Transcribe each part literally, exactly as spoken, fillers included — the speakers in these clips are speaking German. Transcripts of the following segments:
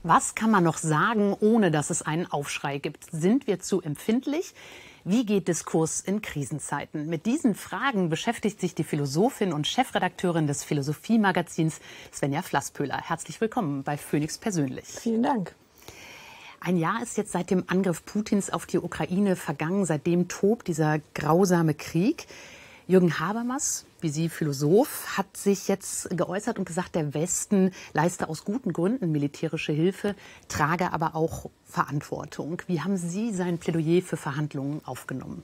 Was kann man noch sagen, ohne dass es einen Aufschrei gibt? Sind wir zu empfindlich? Wie geht Diskurs in Krisenzeiten? Mit diesen Fragen beschäftigt sich die Philosophin und Chefredakteurin des Philosophie-Magazins Svenja Flasspöhler. Herzlich willkommen bei Phoenix Persönlich. Vielen Dank. Ein Jahr ist jetzt seit dem Angriff Putins auf die Ukraine vergangen. Seitdem tobt dieser grausame Krieg. Jürgen Habermas, wie Sie Philosoph, hat sich jetzt geäußert und gesagt, der Westen leiste aus guten Gründen militärische Hilfe, trage aber auch Verantwortung. Wie haben Sie sein Plädoyer für Verhandlungen aufgenommen?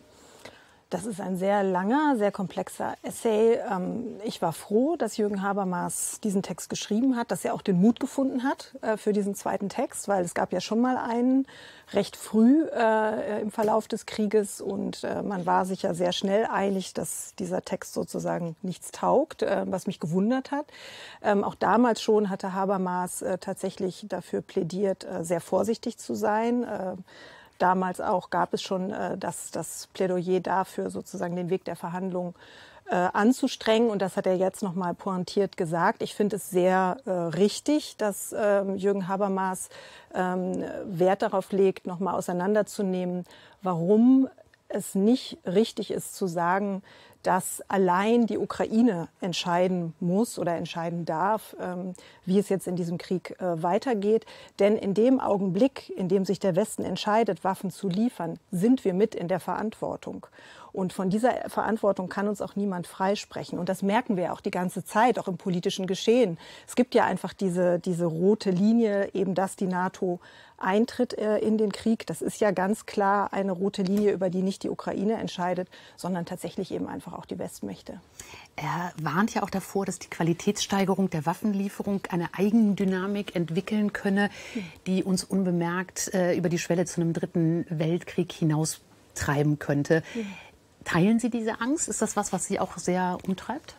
Das ist ein sehr langer, sehr komplexer Essay. Ich war froh, dass Jürgen Habermas diesen Text geschrieben hat, dass er auch den Mut gefunden hat für diesen zweiten Text, weil es gab ja schon mal einen recht früh im Verlauf des Krieges und man war sich ja sehr schnell einig, dass dieser Text sozusagen nichts taugt, was mich gewundert hat. Auch damals schon hatte Habermas tatsächlich dafür plädiert, sehr vorsichtig zu sein. Damals auch gab es schon äh, das, das Plädoyer dafür, sozusagen den Weg der Verhandlungen äh, anzustrengen. Und das hat er jetzt noch mal pointiert gesagt. Ich finde es sehr äh, richtig, dass äh, Jürgen Habermas äh, Wert darauf legt, noch mal auseinanderzunehmen, warum es nicht richtig ist zu sagen, dass allein die Ukraine entscheiden muss oder entscheiden darf, wie es jetzt in diesem Krieg weitergeht. Denn in dem Augenblick, in dem sich der Westen entscheidet, Waffen zu liefern, sind wir mit in der Verantwortung. Und von dieser Verantwortung kann uns auch niemand freisprechen. Und das merken wir auch die ganze Zeit, auch im politischen Geschehen. Es gibt ja einfach diese, diese rote Linie, eben dass die NATO eintritt äh, in den Krieg. Das ist ja ganz klar eine rote Linie, über die nicht die Ukraine entscheidet, sondern tatsächlich eben einfach auch die Westmächte. Er warnt ja auch davor, dass die Qualitätssteigerung der Waffenlieferung eine Eigendynamik entwickeln könne, die uns unbemerkt äh, über die Schwelle zu einem dritten Weltkrieg hinaustreiben könnte. Mhm. Teilen Sie diese Angst? Ist das was, was Sie auch sehr umtreibt?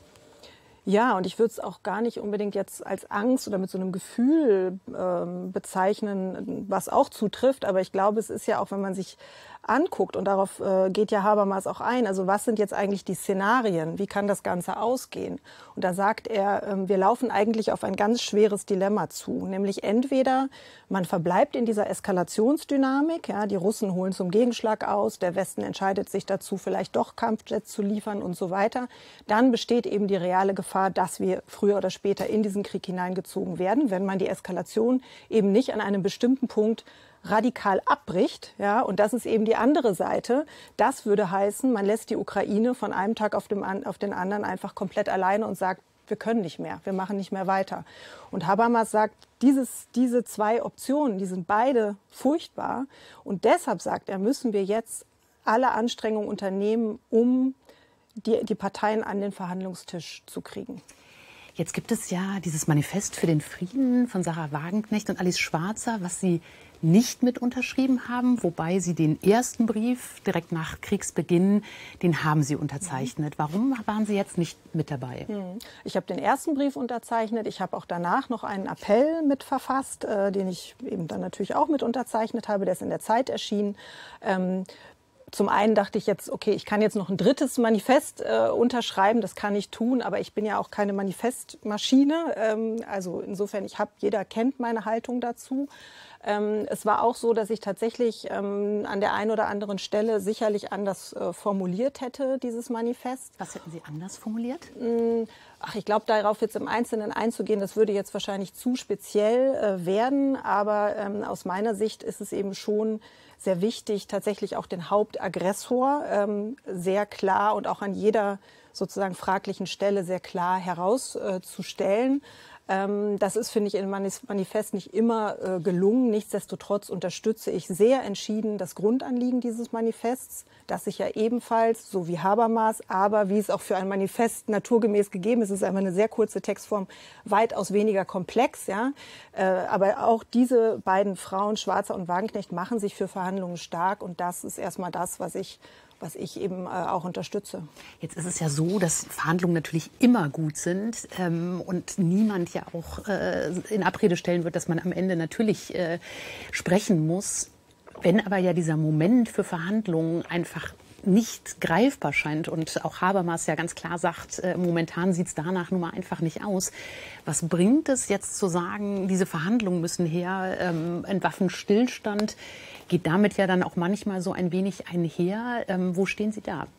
Ja, und ich würde es auch gar nicht unbedingt jetzt als Angst oder mit so einem Gefühl ähm, bezeichnen, was auch zutrifft. Aber ich glaube, es ist ja auch, wenn man sich anguckt, und darauf äh, geht ja Habermas auch ein, also was sind jetzt eigentlich die Szenarien? Wie kann das Ganze ausgehen? Und da sagt er, äh, wir laufen eigentlich auf ein ganz schweres Dilemma zu. Nämlich entweder man verbleibt in dieser Eskalationsdynamik, ja, die Russen holen zum Gegenschlag aus, der Westen entscheidet sich dazu, vielleicht doch Kampfjets zu liefern und so weiter. Dann besteht eben die reale Gefahr, dass wir früher oder später in diesen Krieg hineingezogen werden, wenn man die Eskalation eben nicht an einem bestimmten Punkt radikal abbricht, ja, und das ist eben die andere Seite. Das würde heißen, man lässt die Ukraine von einem Tag auf, dem, auf den anderen einfach komplett alleine und sagt, wir können nicht mehr, wir machen nicht mehr weiter. Und Habermas sagt, dieses, diese zwei Optionen, die sind beide furchtbar. Und deshalb, sagt er, müssen wir jetzt alle Anstrengungen unternehmen, um die, die Parteien an den Verhandlungstisch zu kriegen. Jetzt gibt es ja dieses Manifest für den Frieden von Sarah Wagenknecht und Alice Schwarzer, was Sie nicht mit unterschrieben haben, wobei Sie den ersten Brief direkt nach Kriegsbeginn, den haben Sie unterzeichnet. Warum waren Sie jetzt nicht mit dabei? Ich habe den ersten Brief unterzeichnet. Ich habe auch danach noch einen Appell mit verfasst, äh, den ich eben dann natürlich auch mit unterzeichnet habe. Der ist in der Zeit erschienen. Ähm, Zum einen dachte ich jetzt, okay, ich kann jetzt noch ein drittes Manifest äh, unterschreiben, das kann ich tun, aber ich bin ja auch keine Manifestmaschine. Ähm, also insofern, ich habe, jeder kennt meine Haltung dazu. Ähm, es war auch so, dass ich tatsächlich ähm, an der einen oder anderen Stelle sicherlich anders äh, formuliert hätte, dieses Manifest. Was hätten Sie anders formuliert? Ähm, Ach, ich glaube, darauf jetzt im Einzelnen einzugehen, das würde jetzt wahrscheinlich zu speziell äh, werden. Aber ähm, aus meiner Sicht ist es eben schon sehr wichtig, tatsächlich auch den Hauptaggressor ähm, sehr klar und auch an jeder sozusagen fraglichen Stelle sehr klar herauszustellen. Ähm, das ist, finde ich, im Manifest nicht immer äh, gelungen. Nichtsdestotrotz unterstütze ich sehr entschieden das Grundanliegen dieses Manifests, das sich ja ebenfalls, so wie Habermas, aber wie es auch für ein Manifest naturgemäß gegeben ist, es ist einfach eine sehr kurze Textform, weitaus weniger komplex. Ja? Äh, aber auch diese beiden Frauen, Schwarzer und Wagenknecht, machen sich für Verhandlungen stark. Und das ist erstmal das, was ich was ich eben äh, auch unterstütze. Jetzt ist es ja so, dass Verhandlungen natürlich immer gut sind ähm, und niemand ja auch äh, in Abrede stellen wird, dass man am Ende natürlich äh, sprechen muss. Wenn aber ja dieser Moment für Verhandlungen einfach nicht greifbar scheint und auch Habermas ja ganz klar sagt, äh, momentan sieht es danach nun mal einfach nicht aus. Was bringt es jetzt zu sagen, diese Verhandlungen müssen her, ähm, ein Waffenstillstand geht damit ja dann auch manchmal so ein wenig einher. Ähm, wo stehen Sie da?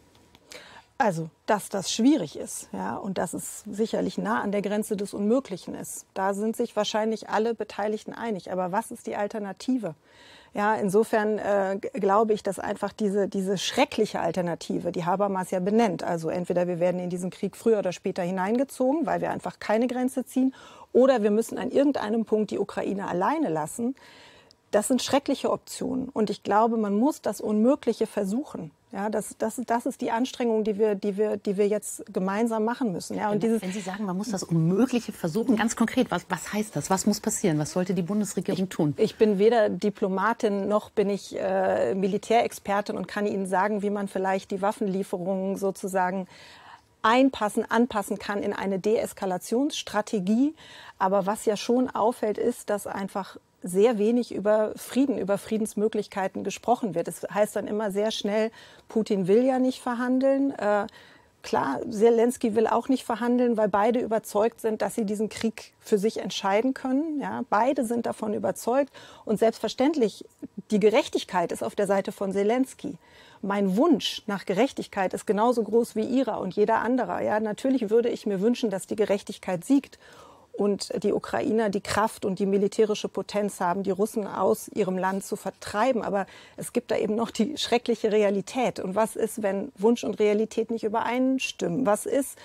Also, dass das schwierig ist, ja, und dass es sicherlich nah an der Grenze des Unmöglichen ist. Da sind sich wahrscheinlich alle Beteiligten einig. Aber was ist die Alternative? Ja, insofern äh, glaube ich, dass einfach diese, diese schreckliche Alternative, die Habermas ja benennt, also entweder wir werden in diesen Krieg früher oder später hineingezogen, weil wir einfach keine Grenze ziehen, oder wir müssen an irgendeinem Punkt die Ukraine alleine lassen. Das sind schreckliche Optionen. Und ich glaube, man muss das Unmögliche versuchen. Ja, das, das, das ist die Anstrengung, die wir, die wir, die wir jetzt gemeinsam machen müssen. Ja, und wenn, wenn Sie sagen, man muss das Unmögliche versuchen, ganz konkret, was, was heißt das? Was muss passieren? Was sollte die Bundesregierung ich, tun? Ich bin weder Diplomatin noch bin ich äh, Militärexpertin und kann Ihnen sagen, wie man vielleicht die Waffenlieferungen sozusagen einpassen, anpassen kann in eine Deeskalationsstrategie. Aber was ja schon auffällt, ist, dass einfach sehr wenig über Frieden, über Friedensmöglichkeiten gesprochen wird. Es heißt dann immer sehr schnell, Putin will ja nicht verhandeln. Äh, klar, Selenskyj will auch nicht verhandeln, weil beide überzeugt sind, dass sie diesen Krieg für sich entscheiden können. Ja, beide sind davon überzeugt. Und selbstverständlich, die Gerechtigkeit ist auf der Seite von Selenskyj. Mein Wunsch nach Gerechtigkeit ist genauso groß wie Ihrer und jeder anderer. Ja, natürlich würde ich mir wünschen, dass die Gerechtigkeit siegt und die Ukrainer die Kraft und die militärische Potenz haben, die Russen aus ihrem Land zu vertreiben. Aber es gibt da eben noch die schreckliche Realität. Und was ist, wenn Wunsch und Realität nicht übereinstimmen? Was ist,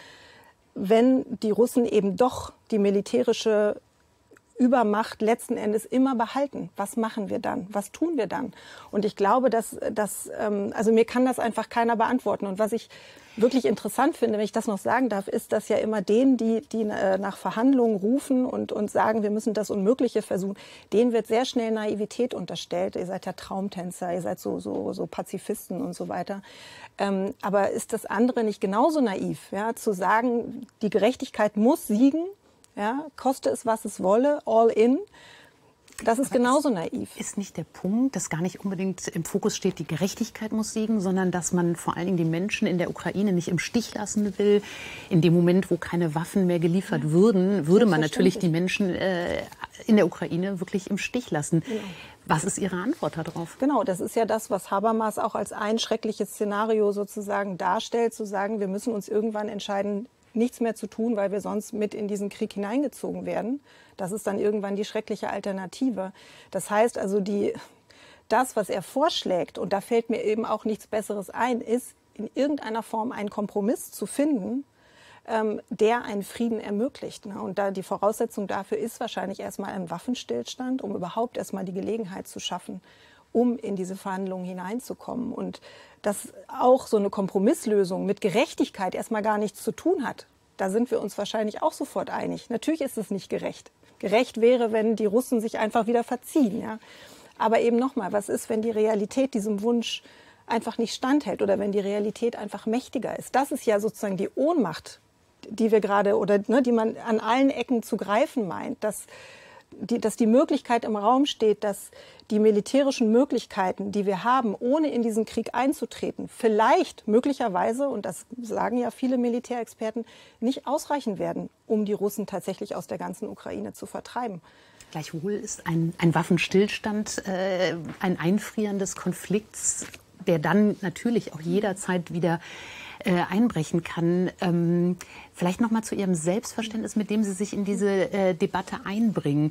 wenn die Russen eben doch die militärische Übermacht letzten Endes immer behalten? Was machen wir dann? Was tun wir dann? Und ich glaube, dass, dass also mir kann das einfach keiner beantworten. Und was ich wirklich interessant finde, wenn ich das noch sagen darf, ist, dass ja immer denen, die, die nach Verhandlungen rufen und, und sagen, wir müssen das Unmögliche versuchen, denen wird sehr schnell Naivität unterstellt. Ihr seid ja Traumtänzer, ihr seid so, so, so Pazifisten und so weiter. Ähm, aber ist das andere nicht genauso naiv, ja, zu sagen, die Gerechtigkeit muss siegen? Ja, koste es, was es wolle, all in. Das ist Aber genauso naiv. Ist nicht der Punkt, dass gar nicht unbedingt im Fokus steht, die Gerechtigkeit muss siegen, sondern dass man vor allen Dingen die Menschen in der Ukraine nicht im Stich lassen will. In dem Moment, wo keine Waffen mehr geliefert ja. würden, würde man natürlich die Menschen äh, in der Ukraine wirklich im Stich lassen. Genau. Was ist Ihre Antwort darauf? Genau, das ist ja das, was Habermas auch als ein schreckliches Szenario sozusagen darstellt, zu sagen, wir müssen uns irgendwann entscheiden, nichts mehr zu tun, weil wir sonst mit in diesen Krieg hineingezogen werden. Das ist dann irgendwann die schreckliche Alternative. Das heißt also, die, das, was er vorschlägt, und da fällt mir eben auch nichts Besseres ein, ist, in irgendeiner Form einen Kompromiss zu finden, ähm, der einen Frieden ermöglicht. Ne? Und da die Voraussetzung dafür ist wahrscheinlich erstmal ein Waffenstillstand, um überhaupt erstmal die Gelegenheit zu schaffen, um in diese Verhandlungen hineinzukommen. Und dass auch so eine Kompromisslösung mit Gerechtigkeit erstmal gar nichts zu tun hat, da sind wir uns wahrscheinlich auch sofort einig. Natürlich ist es nicht gerecht. Gerecht wäre, wenn die Russen sich einfach wieder verziehen. Ja? Aber eben nochmal, was ist, wenn die Realität diesem Wunsch einfach nicht standhält oder wenn die Realität einfach mächtiger ist? Das ist ja sozusagen die Ohnmacht, die wir gerade oder ne, die man an allen Ecken zu greifen meint, dass Die, dass die Möglichkeit im Raum steht, dass die militärischen Möglichkeiten, die wir haben, ohne in diesen Krieg einzutreten, vielleicht möglicherweise, und das sagen ja viele Militärexperten, nicht ausreichen werden, um die Russen tatsächlich aus der ganzen Ukraine zu vertreiben. Gleichwohl ist ein, ein Waffenstillstand äh, ein Einfrieren des Konflikts, der dann natürlich auch jederzeit wieder Äh, einbrechen kann. Ähm, vielleicht noch mal zu Ihrem Selbstverständnis, mit dem Sie sich in diese äh, Debatte einbringen.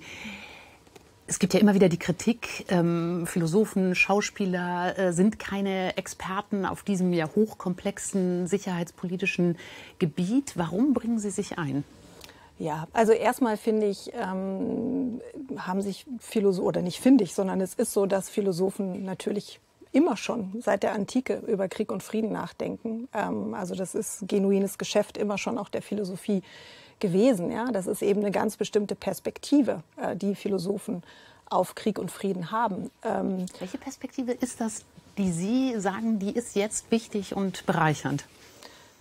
Es gibt ja immer wieder die Kritik, ähm, Philosophen, Schauspieler äh, sind keine Experten auf diesem ja hochkomplexen sicherheitspolitischen Gebiet. Warum bringen Sie sich ein? Ja, also erstmal finde ich, ähm, haben sich Philosophen, oder nicht finde ich, sondern es ist so, dass Philosophen natürlich immer schon seit der Antike über Krieg und Frieden nachdenken. Ähm, also das ist genuines Geschäft immer schon auch der Philosophie gewesen. Ja? Das ist eben eine ganz bestimmte Perspektive, äh, die Philosophen auf Krieg und Frieden haben. Ähm, Welche Perspektive ist das, die Sie sagen, die ist jetzt wichtig und bereichernd?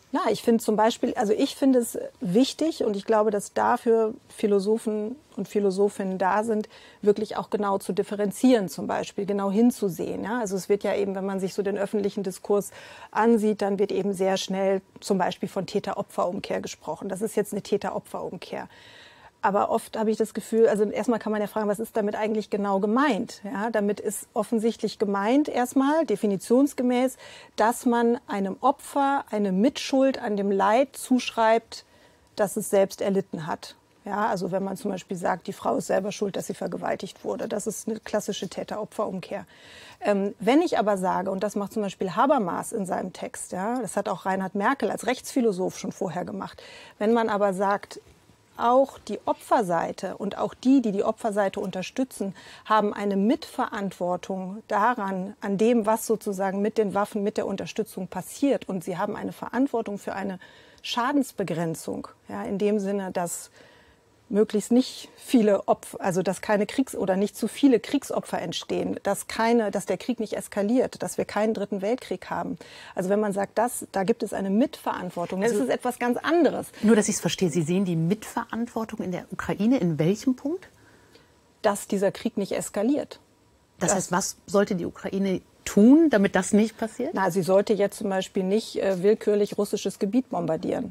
Ja, ich finde zum Beispiel, also ich finde es wichtig und ich glaube, dass dafür Philosophen und Philosophinnen da sind, wirklich auch genau zu differenzieren zum Beispiel, genau hinzusehen. Ja? Also es wird ja eben, wenn man sich so den öffentlichen Diskurs ansieht, dann wird eben sehr schnell zum Beispiel von Täter-Opfer-Umkehr gesprochen. Das ist jetzt eine Täter-Opfer-Umkehr. Aber oft habe ich das Gefühl, also erstmal kann man ja fragen, was ist damit eigentlich genau gemeint? Ja, damit ist offensichtlich gemeint erstmal, definitionsgemäß, dass man einem Opfer eine Mitschuld an dem Leid zuschreibt, das es selbst erlitten hat. Ja, also wenn man zum Beispiel sagt, die Frau ist selber schuld, dass sie vergewaltigt wurde. Das ist eine klassische Täter-Opfer-Umkehr. Ähm, wenn ich aber sage, und das macht zum Beispiel Habermas in seinem Text, ja, das hat auch Reinhard Merkel als Rechtsphilosoph schon vorher gemacht, wenn man aber sagt, auch die Opferseite und auch die, die die Opferseite unterstützen, haben eine Mitverantwortung daran, an dem, was sozusagen mit den Waffen, mit der Unterstützung passiert. Und sie haben eine Verantwortung für eine Schadensbegrenzung, ja, in dem Sinne, dass möglichst nicht viele Opfer, also dass keine Kriegs- oder nicht zu viele Kriegsopfer entstehen, dass keine, dass der Krieg nicht eskaliert, dass wir keinen dritten Weltkrieg haben. Also wenn man sagt, das, da gibt es eine Mitverantwortung, das also, ist etwas ganz anderes. Nur, dass ich es verstehe, Sie sehen die Mitverantwortung in der Ukraine in welchem Punkt? Dass dieser Krieg nicht eskaliert. Das, das heißt, was sollte die Ukraine tun, damit das nicht passiert? Na, sie sollte jetzt zum Beispiel nicht äh, willkürlich russisches Gebiet bombardieren.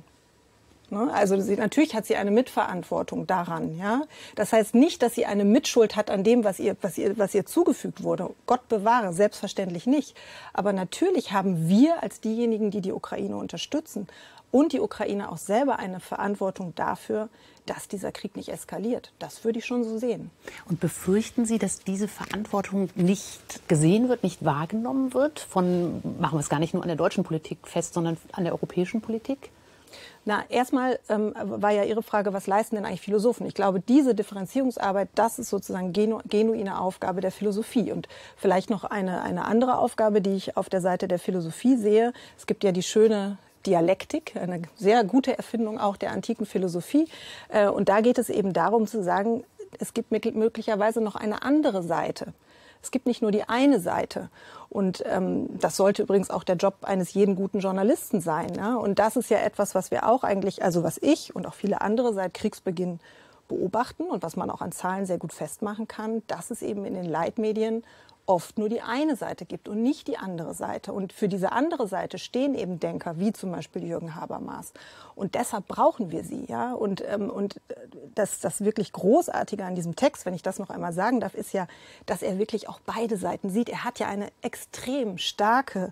Also sie, natürlich hat sie eine Mitverantwortung daran. Ja? Das heißt nicht, dass sie eine Mitschuld hat an dem, was ihr, was, ihr, was ihr zugefügt wurde. Gott bewahre, selbstverständlich nicht. Aber natürlich haben wir als diejenigen, die die Ukraine unterstützen und die Ukraine auch selber eine Verantwortung dafür, dass dieser Krieg nicht eskaliert. Das würde ich schon so sehen. Und befürchten Sie, dass diese Verantwortung nicht gesehen wird, nicht wahrgenommen wird? Von, machen wir es gar nicht nur an der deutschen Politik fest, sondern an der europäischen Politik? Na, erstmal ähm, war ja Ihre Frage, was leisten denn eigentlich Philosophen? Ich glaube, diese Differenzierungsarbeit, das ist sozusagen genu genuine Aufgabe der Philosophie. Und vielleicht noch eine, eine andere Aufgabe, die ich auf der Seite der Philosophie sehe. Es gibt ja die schöne Dialektik, eine sehr gute Erfindung auch der antiken Philosophie. Äh, und da geht es eben darum zu sagen, es gibt möglicherweise noch eine andere Seite. Es gibt nicht nur die eine Seite. Und ähm, das sollte übrigens auch der Job eines jeden guten Journalisten sein. Ja? Und das ist ja etwas, was wir auch eigentlich, also was ich und auch viele andere seit Kriegsbeginn beobachten und was man auch an Zahlen sehr gut festmachen kann, dass es eben in den Leitmedien oft nur die eine Seite gibt und nicht die andere Seite. Und für diese andere Seite stehen eben Denker wie zum Beispiel Jürgen Habermas. Und deshalb brauchen wir sie. Ja? Und, ähm, und das, das wirklich Großartige an diesem Text, wenn ich das noch einmal sagen darf, ist ja, dass er wirklich auch beide Seiten sieht. Er hat ja eine extrem starke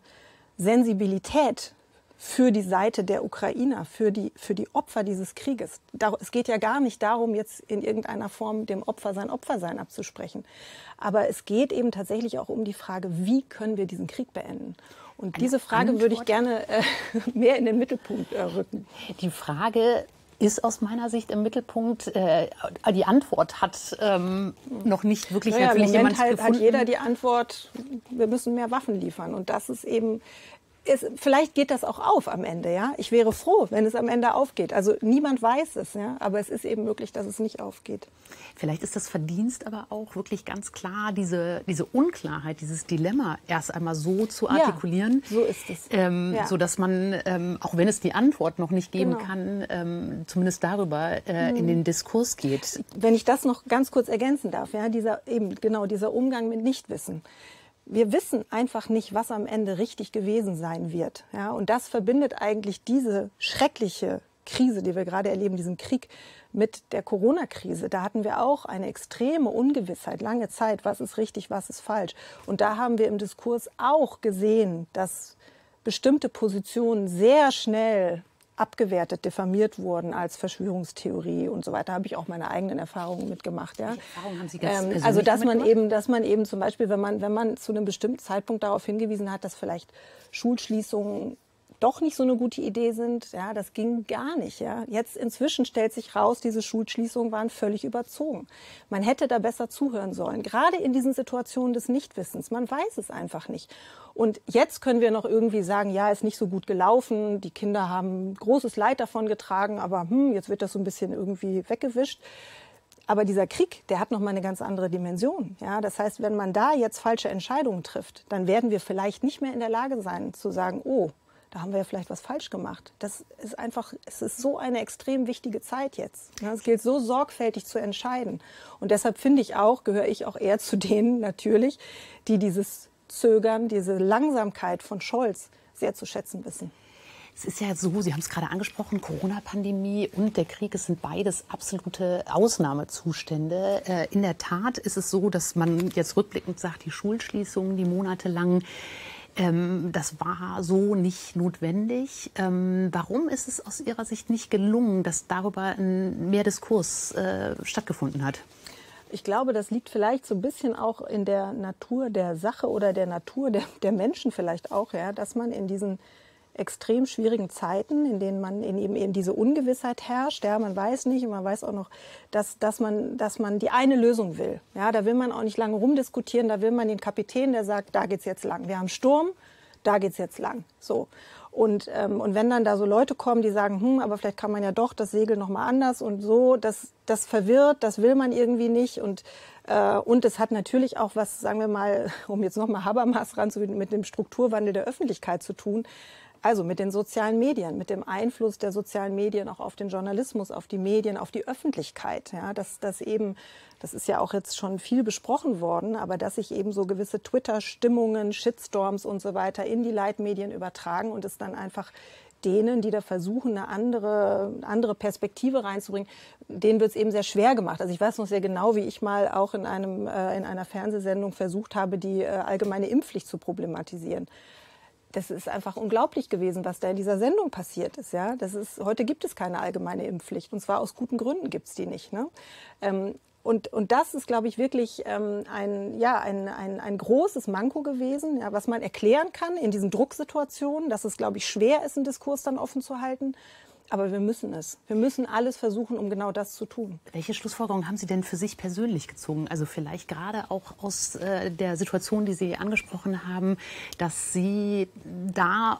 Sensibilität für die Seite der Ukrainer, für die, für die Opfer dieses Krieges. Es geht ja gar nicht darum, jetzt in irgendeiner Form dem Opfer sein Opfersein abzusprechen. Aber es geht eben tatsächlich auch um die Frage, wie können wir diesen Krieg beenden? Und diese Frage Antwort würde ich gerne äh, mehr in den Mittelpunkt äh, rücken. Die Frage ist aus meiner Sicht im Mittelpunkt. Äh, die Antwort hat ähm, noch nicht wirklich naja, natürlich jemand halt, gefunden. Hat jeder die Antwort, wir müssen mehr Waffen liefern. Und das ist eben... Es, vielleicht geht das auch auf am Ende, ja. Ich wäre froh, wenn es am Ende aufgeht. Also niemand weiß es, ja. Aber es ist eben möglich, dass es nicht aufgeht. Vielleicht ist das Verdienst aber auch wirklich ganz klar, diese, diese Unklarheit, dieses Dilemma erst einmal so zu artikulieren. Ja, so ist es. Ähm, ja. So dass man, ähm, auch wenn es die Antwort noch nicht geben genau. kann, ähm, zumindest darüber äh, hm. in den Diskurs geht. Wenn ich das noch ganz kurz ergänzen darf, ja, dieser, eben genau dieser Umgang mit Nichtwissen. Wir wissen einfach nicht, was am Ende richtig gewesen sein wird. Ja, und das verbindet eigentlich diese schreckliche Krise, die wir gerade erleben, diesen Krieg, mit der Corona-Krise. Da hatten wir auch eine extreme Ungewissheit, lange Zeit, was ist richtig, was ist falsch. Und da haben wir im Diskurs auch gesehen, dass bestimmte Positionen sehr schnell abgewertet, diffamiert wurden als Verschwörungstheorie und so weiter. Da habe ich auch meine eigenen Erfahrungen mitgemacht. Ja. Welche Erfahrungen haben Sie ganz ähm, persönlich also dass man mitgemacht? eben, dass man eben zum Beispiel, wenn man, wenn man zu einem bestimmten Zeitpunkt darauf hingewiesen hat, dass vielleicht Schulschließungen doch nicht so eine gute Idee sind, ja, das ging gar nicht. Ja. Jetzt inzwischen stellt sich raus, diese Schulschließungen waren völlig überzogen. Man hätte da besser zuhören sollen, gerade in diesen Situationen des Nichtwissens. Man weiß es einfach nicht. Und jetzt können wir noch irgendwie sagen, ja, ist nicht so gut gelaufen, die Kinder haben großes Leid davon getragen, aber hm, jetzt wird das so ein bisschen irgendwie weggewischt. Aber dieser Krieg, der hat noch mal eine ganz andere Dimension. Ja, das heißt, wenn man da jetzt falsche Entscheidungen trifft, dann werden wir vielleicht nicht mehr in der Lage sein zu sagen, oh, da haben wir ja vielleicht was falsch gemacht. Das ist einfach, es ist so eine extrem wichtige Zeit jetzt. Ja, es gilt so sorgfältig zu entscheiden. Und deshalb finde ich auch, gehöre ich auch eher zu denen natürlich, die dieses Zögern, diese Langsamkeit von Scholz sehr zu schätzen wissen. Es ist ja so, Sie haben es gerade angesprochen, Corona-Pandemie und der Krieg, es sind beides absolute Ausnahmezustände. Äh, in der Tat ist es so, dass man jetzt rückblickend sagt, die Schulschließungen, die monatelang, ähm, das war so nicht notwendig. Ähm, warum ist es aus Ihrer Sicht nicht gelungen, dass darüber ein mehr Diskurs äh, stattgefunden hat? Ich glaube, das liegt vielleicht so ein bisschen auch in der Natur der Sache oder der Natur der, der Menschen vielleicht auch, ja, dass man in diesen extrem schwierigen Zeiten, in denen man in eben, eben diese Ungewissheit herrscht, ja, man weiß nicht und man weiß auch noch, dass, dass, man, dass man die eine Lösung will. Ja, da will man auch nicht lange rumdiskutieren, da will man den Kapitän, der sagt, da geht's jetzt lang. Wir haben Sturm, da geht's jetzt lang. So. Und, ähm, und wenn dann da so Leute kommen, die sagen, hm, aber vielleicht kann man ja doch das Segel noch mal anders und so, das, das verwirrt, das will man irgendwie nicht. Und, äh, und es hat natürlich auch was, sagen wir mal, um jetzt noch mal Habermas ranzubieten, mit dem Strukturwandel der Öffentlichkeit zu tun. Also mit den sozialen Medien, mit dem Einfluss der sozialen Medien auch auf den Journalismus, auf die Medien, auf die Öffentlichkeit. Ja, dass das eben, das ist ja auch jetzt schon viel besprochen worden, aber dass sich eben so gewisse Twitter-Stimmungen, Shitstorms und so weiter in die Leitmedien übertragen und es dann einfach denen, die da versuchen, eine andere, andere Perspektive reinzubringen, denen wird es eben sehr schwer gemacht. Also ich weiß noch sehr genau, wie ich mal auch in, einem, äh, in einer Fernsehsendung versucht habe, die äh, allgemeine Impfpflicht zu problematisieren. Das ist einfach unglaublich gewesen, was da in dieser Sendung passiert ist. Ja, das ist, heute gibt es keine allgemeine Impfpflicht. Und zwar aus guten Gründen gibt es die nicht. Ne? Ähm, und, und das ist, glaube ich, wirklich ähm, ein, ja, ein, ein, ein großes Manko gewesen, ja, was man erklären kann in diesen Drucksituationen, dass es, glaube ich, schwer ist, einen Diskurs dann offen zu halten. Aber wir müssen es. Wir müssen alles versuchen, um genau das zu tun. Welche Schlussfolgerungen haben Sie denn für sich persönlich gezogen? Also vielleicht gerade auch aus äh, der Situation, die Sie angesprochen haben, dass Sie da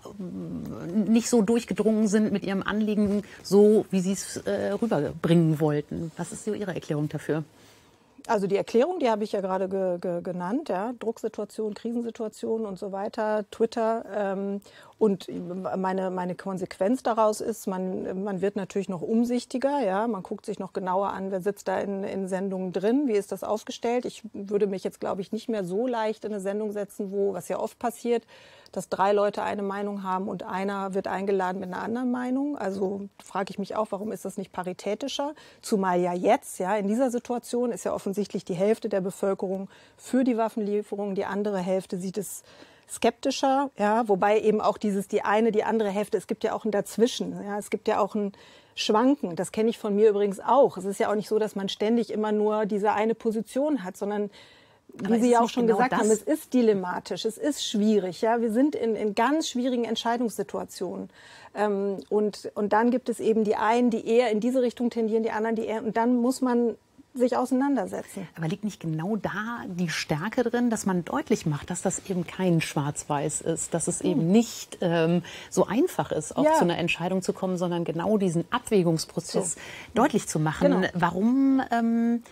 nicht so durchgedrungen sind mit Ihrem Anliegen, so wie Sie es äh, rüberbringen wollten. Was ist so Ihre Erklärung dafür? Also die Erklärung, die habe ich ja gerade ge, ge, genannt, ja, Drucksituation, Krisensituation und so weiter, Twitter. Ähm, und meine, meine Konsequenz daraus ist, man, man wird natürlich noch umsichtiger, ja, man guckt sich noch genauer an, wer sitzt da in, in Sendungen drin, wie ist das aufgestellt. Ich würde mich jetzt, glaube ich, nicht mehr so leicht in eine Sendung setzen, wo, was ja oft passiert, dass drei Leute eine Meinung haben und einer wird eingeladen mit einer anderen Meinung. Also frage ich mich auch, warum ist das nicht paritätischer? Zumal ja jetzt, ja, in dieser Situation ist ja offensichtlich die Hälfte der Bevölkerung für die Waffenlieferung, die andere Hälfte sieht es skeptischer, ja, wobei eben auch dieses, die eine, die andere Hälfte, es gibt ja auch ein Dazwischen, ja, es gibt ja auch ein Schwanken, das kenne ich von mir übrigens auch. Es ist ja auch nicht so, dass man ständig immer nur diese eine Position hat, sondern wie Sie ja auch schon gesagt haben, es ist dilematisch, es ist schwierig. Ja, wir sind in, in ganz schwierigen Entscheidungssituationen. Ähm, und, und dann gibt es eben die einen, die eher in diese Richtung tendieren, die anderen, die eher. Und dann muss man sich auseinandersetzen. Aber liegt nicht genau da die Stärke drin, dass man deutlich macht, dass das eben kein Schwarz-Weiß ist, dass es hm. eben nicht ähm, so einfach ist, auch ja. zu einer Entscheidung zu kommen, sondern genau diesen Abwägungsprozess so. deutlich zu machen. Genau. Warum... Ähm,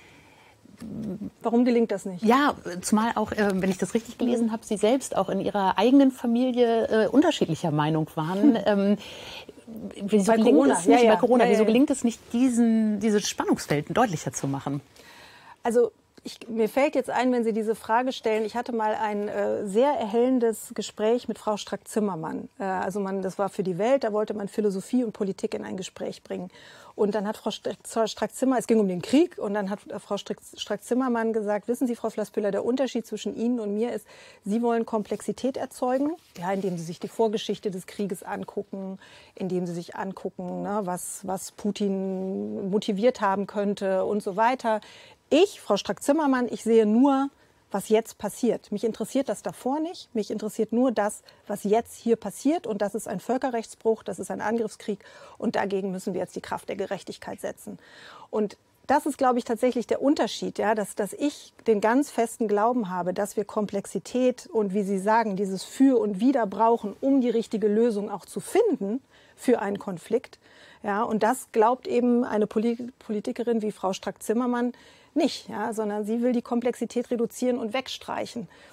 Warum gelingt das nicht? Ja, zumal auch, äh, wenn ich das richtig gelesen mhm. habe, Sie selbst auch in Ihrer eigenen Familie äh, unterschiedlicher Meinung waren. Ähm, wieso bei gelingt Corona. es nicht, Ja, ja. bei Corona, ja, ja. wieso gelingt es nicht, diesen, diese Spannungsfelden deutlicher zu machen? Also ich, mir fällt jetzt ein, wenn Sie diese Frage stellen, ich hatte mal ein äh, sehr erhellendes Gespräch mit Frau Strack-Zimmermann. Äh, also man, das war für die Welt, da wollte man Philosophie und Politik in ein Gespräch bringen. Und dann hat Frau Strack-Zimmermann, es ging um den Krieg, und dann hat Frau Strack-Zimmermann gesagt, wissen Sie, Frau Flassbühler, der Unterschied zwischen Ihnen und mir ist, Sie wollen Komplexität erzeugen, ja, indem Sie sich die Vorgeschichte des Krieges angucken, indem Sie sich angucken, ne, was, was Putin motiviert haben könnte und so weiter. Ich, Frau Strack-Zimmermann, ich sehe nur, was jetzt passiert. Mich interessiert das davor nicht. Mich interessiert nur das, was jetzt hier passiert. Und das ist ein Völkerrechtsbruch, das ist ein Angriffskrieg. Und dagegen müssen wir jetzt die Kraft der Gerechtigkeit setzen. Und das ist, glaube ich, tatsächlich der Unterschied, ja, dass, dass ich den ganz festen Glauben habe, dass wir Komplexität und, wie Sie sagen, dieses Für und Wider brauchen, um die richtige Lösung auch zu finden für einen Konflikt. Ja, und das glaubt eben eine Politikerin wie Frau Strack-Zimmermann nicht, ja, sondern sie will die Komplexität reduzieren und wegstreichen.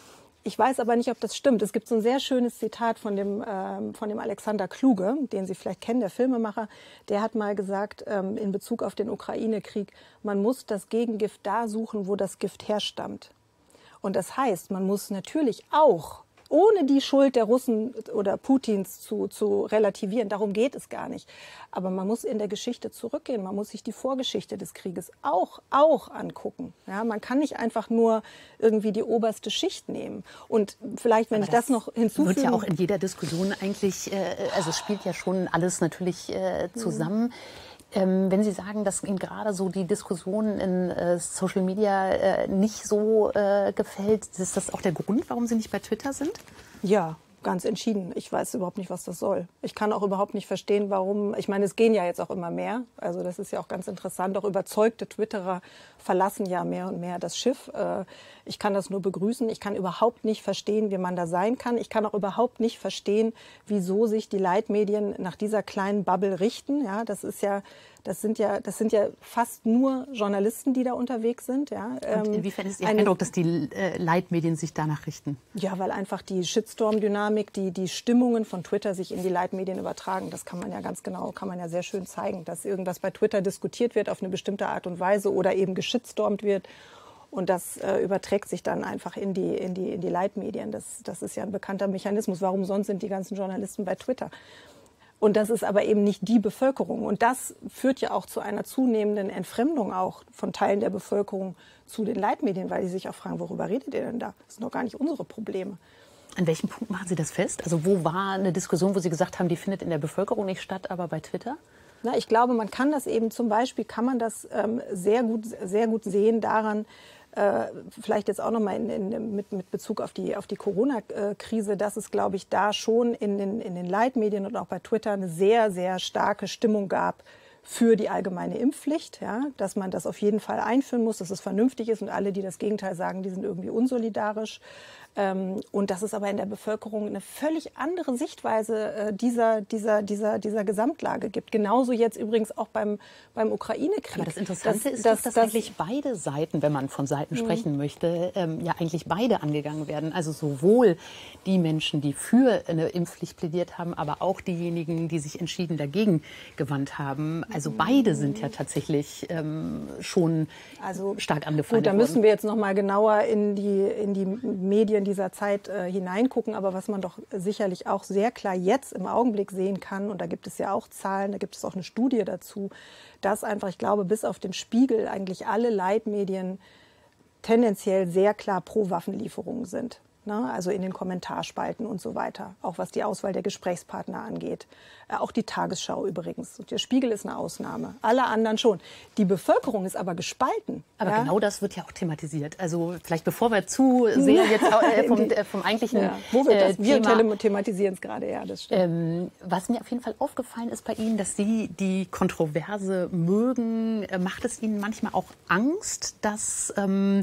Ich weiß aber nicht, ob das stimmt. Es gibt so ein sehr schönes Zitat von dem, ähm, von dem Alexander Kluge, den Sie vielleicht kennen, der Filmemacher. Der hat mal gesagt, ähm, in Bezug auf den Ukraine-Krieg, man muss das Gegengift da suchen, wo das Gift herstammt. Und das heißt, man muss natürlich auch, ohne die Schuld der Russen oder Putins zu, zu relativieren, darum geht es gar nicht. Aber man muss in der Geschichte zurückgehen, man muss sich die Vorgeschichte des Krieges auch, auch angucken. Ja, man kann nicht einfach nur irgendwie die oberste Schicht nehmen. Und vielleicht, wenn Aber ich das, das noch hinzufüge... wird ja auch in jeder Diskussion eigentlich, äh, also es spielt ja schon alles natürlich äh, zusammen. Mhm. Ähm, wenn Sie sagen, dass Ihnen gerade so die Diskussion in äh, Social Media äh, nicht so äh, gefällt, ist das auch der Grund, warum Sie nicht bei Twitter sind? Ja, ganz entschieden. Ich weiß überhaupt nicht, was das soll. Ich kann auch überhaupt nicht verstehen, warum. Ich meine, es gehen ja jetzt auch immer mehr. Also das ist ja auch ganz interessant. Auch überzeugte Twitterer verlassen ja mehr und mehr das Schiff. Äh, ich kann das nur begrüßen. Ich kann überhaupt nicht verstehen, wie man da sein kann. Ich kann auch überhaupt nicht verstehen, wieso sich die Leitmedien nach dieser kleinen Bubble richten. Ja, das ist ja, das sind ja, das sind ja fast nur Journalisten, die da unterwegs sind. Ja. Und inwiefern ist Ihr Eindruck, dass die äh, Leitmedien sich danach richten? Ja, weil einfach die Shitstorm-Dynamik, die, die Stimmungen von Twitter sich in die Leitmedien übertragen. Das kann man ja ganz genau, kann man ja sehr schön zeigen, dass irgendwas bei Twitter diskutiert wird auf eine bestimmte Art und Weise oder eben geschitstormt wird. Und das äh, überträgt sich dann einfach in die, in die, in die Leitmedien. Das, das ist ja ein bekannter Mechanismus. Warum sonst sind die ganzen Journalisten bei Twitter? Und das ist aber eben nicht die Bevölkerung. Und das führt ja auch zu einer zunehmenden Entfremdung auch von Teilen der Bevölkerung zu den Leitmedien, weil die sich auch fragen, worüber redet ihr denn da? Das sind doch gar nicht unsere Probleme. An welchem Punkt machen Sie das fest? Also wo war eine Diskussion, wo Sie gesagt haben, die findet in der Bevölkerung nicht statt, aber bei Twitter? Na, ich glaube, man kann das eben zum Beispiel, kann man das ähm, sehr gut, sehr gut sehen daran, äh, vielleicht jetzt auch nochmal in, in, mit, mit Bezug auf die, auf die Corona-Krise, dass es, glaube ich, da schon in den, in den Leitmedien und auch bei Twitter eine sehr, sehr starke Stimmung gab für die allgemeine Impfpflicht, ja, dass man das auf jeden Fall einführen muss, dass es vernünftig ist und alle, die das Gegenteil sagen, die sind irgendwie unsolidarisch. Ähm, und dass es aber in der Bevölkerung eine völlig andere Sichtweise äh, dieser, dieser, dieser, dieser Gesamtlage gibt. Genauso jetzt übrigens auch beim, beim Ukraine-Krieg. Aber das Interessante das, ist, das, dass das, eigentlich beide Seiten, wenn man von Seiten mhm. sprechen möchte, ähm, ja eigentlich beide angegangen werden. Also sowohl die Menschen, die für eine Impfpflicht plädiert haben, aber auch diejenigen, die sich entschieden dagegen gewandt haben. Also beide sind ja tatsächlich ähm, schon also, stark angefeindet worden. Gut, da müssen wir jetzt noch mal genauer in die, in die Medien dieser Zeit äh, hineingucken. Aber was man doch sicherlich auch sehr klar jetzt im Augenblick sehen kann, und da gibt es ja auch Zahlen, da gibt es auch eine Studie dazu, dass einfach, ich glaube, bis auf den Spiegel eigentlich alle Leitmedien tendenziell sehr klar pro Waffenlieferungen sind. Ne? Also in den Kommentarspalten und so weiter. Auch was die Auswahl der Gesprächspartner angeht. Äh, auch die Tagesschau übrigens. Und der Spiegel ist eine Ausnahme. Alle anderen schon. Die Bevölkerung ist aber gespalten. Aber ja? genau das wird ja auch thematisiert. Also vielleicht bevor wir zu sehr jetzt äh, vom, äh, vom eigentlichen ja. Wo wird das? Äh, wir Thema, thematisieren es gerade, ja, das stimmt. Ähm, was mir auf jeden Fall aufgefallen ist bei Ihnen, dass Sie die Kontroverse mögen. Äh, macht es Ihnen manchmal auch Angst, dass ähm,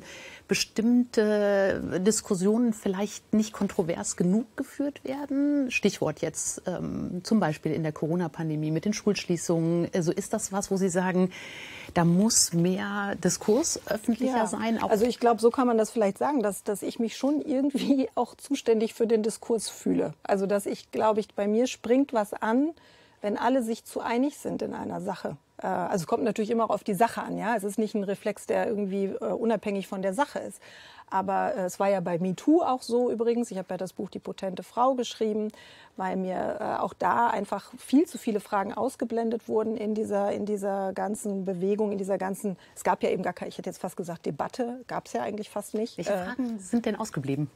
bestimmte Diskussionen vielleicht nicht kontrovers genug geführt werden? Stichwort jetzt ähm, zum Beispiel in der Corona-Pandemie mit den Schulschließungen. Also ist das was, wo Sie sagen, da muss mehr Diskurs öffentlicher ja. sein? Auch also ich glaube, so kann man das vielleicht sagen, dass, dass ich mich schon irgendwie auch zuständig für den Diskurs fühle. Also dass ich, glaube ich, bei mir springt was an, wenn alle sich zu einig sind in einer Sache. Also es kommt natürlich immer auch auf die Sache an. Ja? Es ist nicht ein Reflex, der irgendwie äh, unabhängig von der Sache ist. Aber äh, es war ja bei MeToo auch so übrigens. Ich habe ja das Buch Die potente Frau geschrieben, weil mir äh, auch da einfach viel zu viele Fragen ausgeblendet wurden in dieser, in dieser ganzen Bewegung, in dieser ganzen, es gab ja eben gar keine, ich hätte jetzt fast gesagt Debatte, gab es ja eigentlich fast nicht. Welche Fragen äh, sind denn ausgeblieben?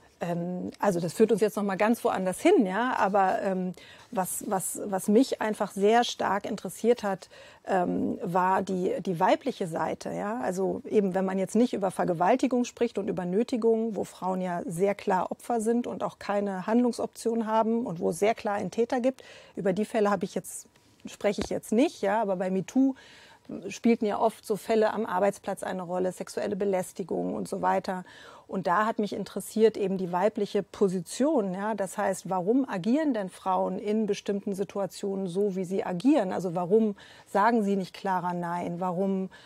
Also das führt uns jetzt noch mal ganz woanders hin, ja. Aber ähm, was, was, was mich einfach sehr stark interessiert hat, ähm, war die, die weibliche Seite, ja. Also eben, wenn man jetzt nicht über Vergewaltigung spricht und über Nötigung, wo Frauen ja sehr klar Opfer sind und auch keine Handlungsoption haben und wo es sehr klar einen Täter gibt. Über die Fälle habe ich jetzt, spreche ich jetzt nicht, ja. Aber bei MeToo spielten ja oft so Fälle am Arbeitsplatz eine Rolle, sexuelle Belästigung und so weiter. Und da hat mich interessiert eben die weibliche Position. Ja? Das heißt, warum agieren denn Frauen in bestimmten Situationen so, wie sie agieren? Also warum sagen sie nicht klarer Nein? Warum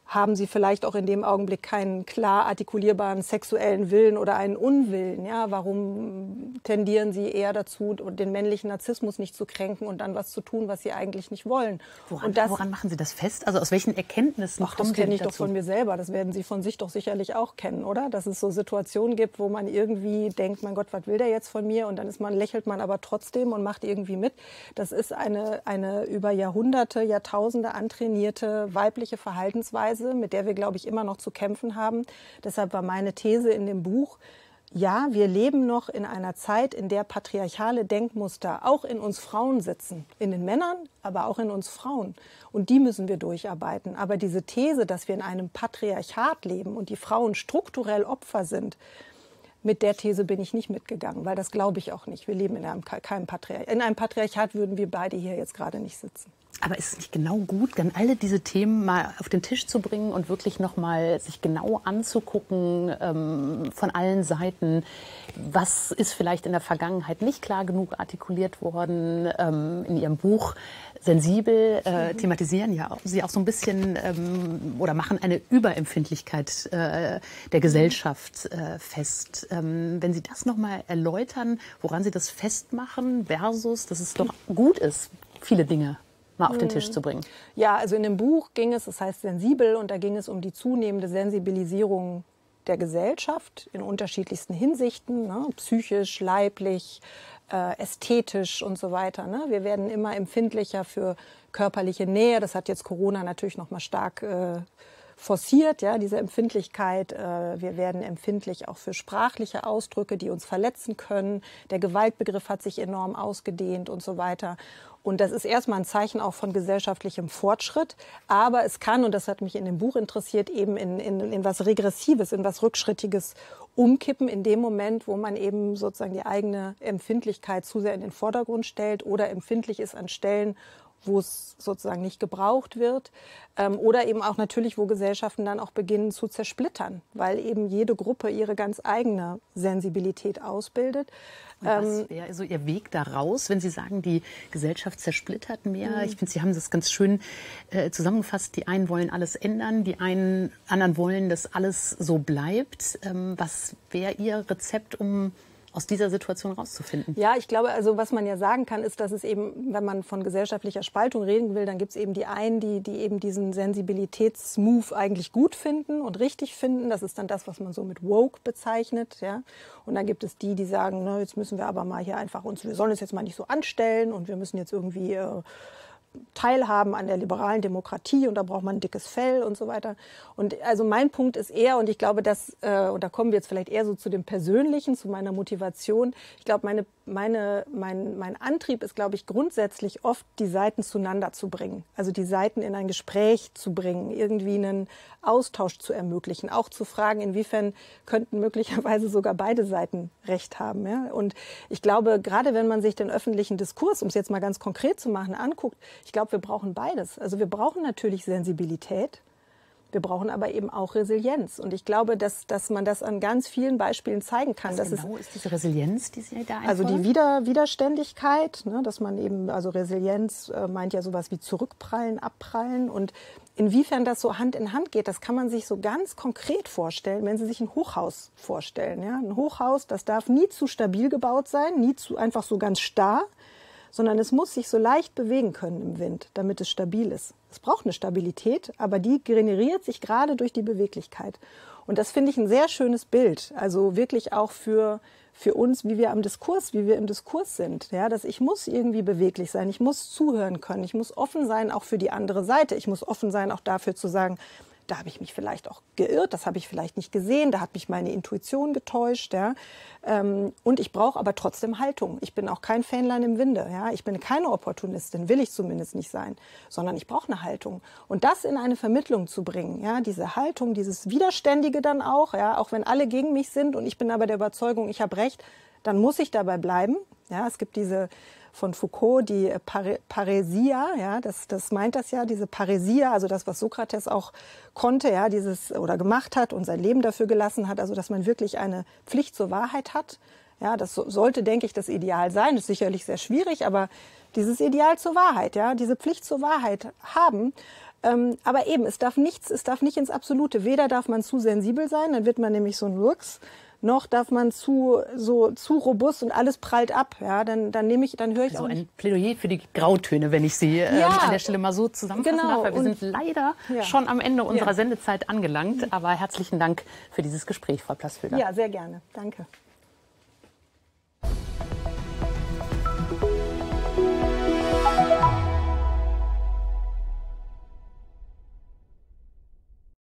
haben sie vielleicht auch in dem Augenblick keinen klar artikulierbaren sexuellen Willen oder einen Unwillen? Ja, warum tendieren sie eher dazu, den männlichen Narzissmus nicht zu kränken und dann was zu tun, was sie eigentlich nicht wollen? Woran, und das, woran machen Sie das fest? Also aus welchen Erkenntnissen ach, kommen das Sie kenne ich dazu? doch von mir selber. Das werden Sie von sich doch sicherlich auch kennen, oder? Dass es so Situationen gibt, wo man irgendwie denkt, mein Gott, was will der jetzt von mir? Und dann ist man, lächelt man aber trotzdem und macht irgendwie mit. Das ist eine, eine über Jahrhunderte, Jahrtausende antrainierte weibliche Verhaltensweise, mit der wir, glaube ich, immer noch zu kämpfen haben. Deshalb war meine These in dem Buch, ja, wir leben noch in einer Zeit, in der patriarchale Denkmuster auch in uns Frauen sitzen. In den Männern, aber auch in uns Frauen. Und die müssen wir durcharbeiten. Aber diese These, dass wir in einem Patriarchat leben und die Frauen strukturell Opfer sind, mit der These bin ich nicht mitgegangen, weil das glaube ich auch nicht. Wir leben in einem, keinem Patriarchat. In einem Patriarchat würden wir beide hier jetzt gerade nicht sitzen. Aber ist es nicht genau gut, dann alle diese Themen mal auf den Tisch zu bringen und wirklich noch mal sich genau anzugucken ähm, von allen Seiten, was ist vielleicht in der Vergangenheit nicht klar genug artikuliert worden? Ähm, in Ihrem Buch Sensibel äh, thematisieren ja auch, Sie auch so ein bisschen ähm, oder machen eine Überempfindlichkeit äh, der Gesellschaft äh, fest. Ähm, wenn Sie das noch mal erläutern, woran Sie das festmachen versus, dass es doch gut ist, viele Dinge mal auf den Tisch zu bringen. Ja, also in dem Buch ging es, das heißt Sensibel, und da ging es um die zunehmende Sensibilisierung der Gesellschaft in unterschiedlichsten Hinsichten, ne? Psychisch, leiblich, äh, ästhetisch und so weiter. Ne? Wir werden immer empfindlicher für körperliche Nähe. Das hat jetzt Corona natürlich noch mal stark äh, forciert, ja, diese Empfindlichkeit. Äh, wir werden empfindlich auch für sprachliche Ausdrücke, die uns verletzen können. Der Gewaltbegriff hat sich enorm ausgedehnt und so weiter. Und das ist erstmal ein Zeichen auch von gesellschaftlichem Fortschritt. Aber es kann, und das hat mich in dem Buch interessiert, eben in, in, in was Regressives, in was Rückschrittiges umkippen, in dem Moment, wo man eben sozusagen die eigene Empfindlichkeit zu sehr in den Vordergrund stellt oder empfindlich ist an Stellen, wo es sozusagen nicht gebraucht wird. Ähm, oder eben auch natürlich, wo Gesellschaften dann auch beginnen zu zersplittern, weil eben jede Gruppe ihre ganz eigene Sensibilität ausbildet. Und was wäre so Ihr Weg da raus, wenn Sie sagen, die Gesellschaft zersplittert mehr? Mhm. Ich finde, Sie haben das ganz schön äh, zusammengefasst. Die einen wollen alles ändern, die einen, anderen wollen, dass alles so bleibt. Ähm, was wäre Ihr Rezept, um aus dieser Situation rauszufinden? Ja, ich glaube, also was man ja sagen kann, ist, dass es eben, wenn man von gesellschaftlicher Spaltung reden will, dann gibt es eben die einen, die, die eben diesen Sensibilitätsmove eigentlich gut finden und richtig finden. Das ist dann das, was man so mit woke bezeichnet, ja. Und dann gibt es die, die sagen, na, jetzt müssen wir aber mal hier einfach uns, wir sollen uns jetzt mal nicht so anstellen und wir müssen jetzt irgendwie äh, teilhaben an der liberalen Demokratie und da braucht man ein dickes Fell und so weiter. Und also mein Punkt ist eher, und ich glaube, dass, äh, und da kommen wir jetzt vielleicht eher so zu dem Persönlichen, zu meiner Motivation. Ich glaube, meine, meine, mein, mein Antrieb ist, glaube ich, grundsätzlich oft, die Seiten zueinander zu bringen. Also die Seiten in ein Gespräch zu bringen, irgendwie einen Austausch zu ermöglichen, auch zu fragen, inwiefern könnten möglicherweise sogar beide Seiten Recht haben. Ja? Und ich glaube, gerade wenn man sich den öffentlichen Diskurs, um es jetzt mal ganz konkret zu machen, anguckt, ich glaube, wir brauchen beides. Also wir brauchen natürlich Sensibilität, wir brauchen aber eben auch Resilienz. Und ich glaube, dass, dass man das an ganz vielen Beispielen zeigen kann. Was genau ist diese Resilienz, die Sie da einfordern? Also die Wider, Widerständigkeit, ne, dass man eben, also Resilienz äh, meint ja sowas wie zurückprallen, abprallen. Und inwiefern das so Hand in Hand geht, das kann man sich so ganz konkret vorstellen, wenn Sie sich ein Hochhaus vorstellen. Ja? Ein Hochhaus, das darf nie zu stabil gebaut sein, nie zu einfach so ganz starr, sondern es muss sich so leicht bewegen können im Wind, damit es stabil ist. Es braucht eine Stabilität, aber die generiert sich gerade durch die Beweglichkeit. Und das finde ich ein sehr schönes Bild, also wirklich auch für, für uns, wie wir am Diskurs, wie wir im Diskurs sind. Ja, dass ich muss irgendwie beweglich sein, ich muss zuhören können, ich muss offen sein auch für die andere Seite. Ich muss offen sein auch dafür zu sagen, da habe ich mich vielleicht auch geirrt, das habe ich vielleicht nicht gesehen, da hat mich meine Intuition getäuscht. Ja. Und ich brauche aber trotzdem Haltung. Ich bin auch kein Fähnlein im Winde. Ja. Ich bin keine Opportunistin, will ich zumindest nicht sein, sondern ich brauche eine Haltung. Und das in eine Vermittlung zu bringen, ja, diese Haltung, dieses Widerständige dann auch, ja, auch wenn alle gegen mich sind und ich bin aber der Überzeugung, ich habe recht, dann muss ich dabei bleiben. Ja. Es gibt diese von Foucault, die Pare Paresia, ja, das, das meint das ja, diese Paresia, also das, was Sokrates auch konnte, ja, dieses oder gemacht hat und sein Leben dafür gelassen hat, also dass man wirklich eine Pflicht zur Wahrheit hat. Ja, das so, sollte, denke ich, das Ideal sein. Das ist sicherlich sehr schwierig, aber dieses Ideal zur Wahrheit, ja, diese Pflicht zur Wahrheit haben. Ähm, aber eben, es darf nichts, es darf nicht ins Absolute. Weder darf man zu sensibel sein, dann wird man nämlich so ein Lurks, noch darf man zu so zu robust und alles prallt ab. Ja, dann dann nehme ich, dann höre ich also auch ein nicht. Plädoyer für die Grautöne, wenn ich Sie ähm, Ja. an der Stelle mal so zusammenfassen Genau. darf. Weil wir Und- sind leider Ja. schon am Ende unserer Ja. Sendezeit angelangt. Aber herzlichen Dank für dieses Gespräch, Frau Plasfüger. Ja, sehr gerne. Danke.